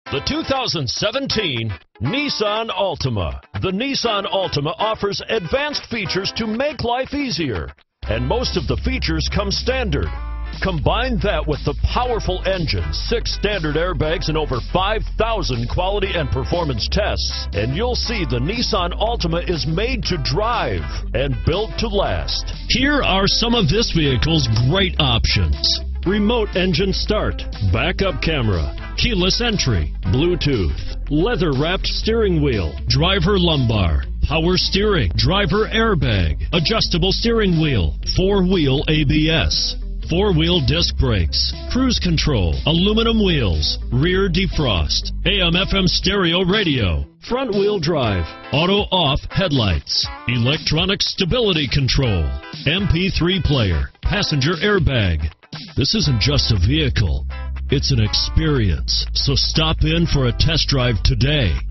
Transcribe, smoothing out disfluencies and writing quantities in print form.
The 2017 Nissan Altima. The Nissan Altima offers advanced features to make life easier, and most of the features come standard. Combine that with the powerful engine, 6 standard airbags, and over 5,000 quality and performance tests, and you'll see the Nissan Altima is made to drive and built to last. Here are some of this vehicle's great options: remote engine start, backup camera, keyless entry, Bluetooth, leather-wrapped steering wheel, driver lumbar, power steering, driver airbag, adjustable steering wheel, 4-wheel ABS, 4-wheel disc brakes, cruise control, aluminum wheels, rear defrost, AM/FM stereo radio, front-wheel drive, auto-off headlights, electronic stability control, MP3 player, passenger airbag. This isn't just a vehicle, it's an experience. So stop in for a test drive today.